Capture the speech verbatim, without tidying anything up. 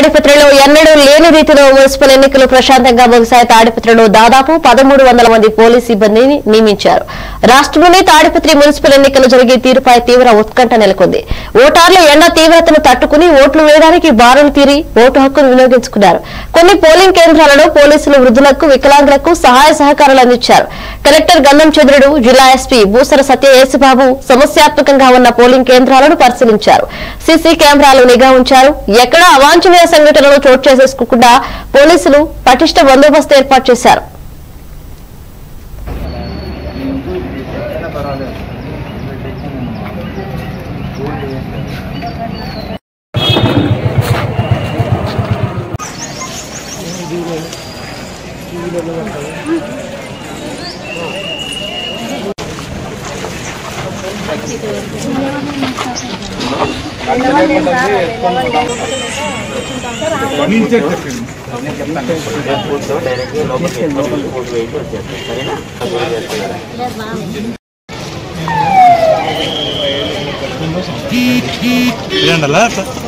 తాడిపత్రిలో ఎన్నడూ లేని రీతిలో మున్సిపల్ ఎన్నికలు ప్రశాంతంగా ముగిశాయి. తాడిపత్రిలో దాదాపు పదమూడు వందల మంది పోలీసు సిబ్బందిని నియమించారు. రాష్ట్రంలోని తాడిపత్రి మున్సిపల్ ఎన్నికలు జరిగే తీరుపై తీవ్ర ఉత్కంఠ నెలకొంది. ఓటర్లు ఎండ తీవ్రతను తట్టుకుని ఓట్లు వేయడానికి బారులు తీరి ఓటు హక్కును వినియోగించుకున్నారు. కొన్ని పోలింగ్ కేంద్రాలలో పోలీసులు వృద్ధులకు, వికలాంగులకు సహాయ సహకారాలు అందించారు. కలెక్టర్ గంధం చంద్రుడు, జిల్లా ఎస్పీ బూసర సత్య యేసుబాబు సమస్యాత్మకంగా ఉన్న పోలింగ్ కేంద్రాలను పరిశీలించారు. సీసీ కెమెరాలు నిఘా ఉంచారు. ఎక్కడా అవాంఛనీయ సంఘటనలు చోటు చేసుకోకుండా పోలీసులు పటిష్ట బందోబస్తు ఏర్పాటు చేశారు. ఏంటలా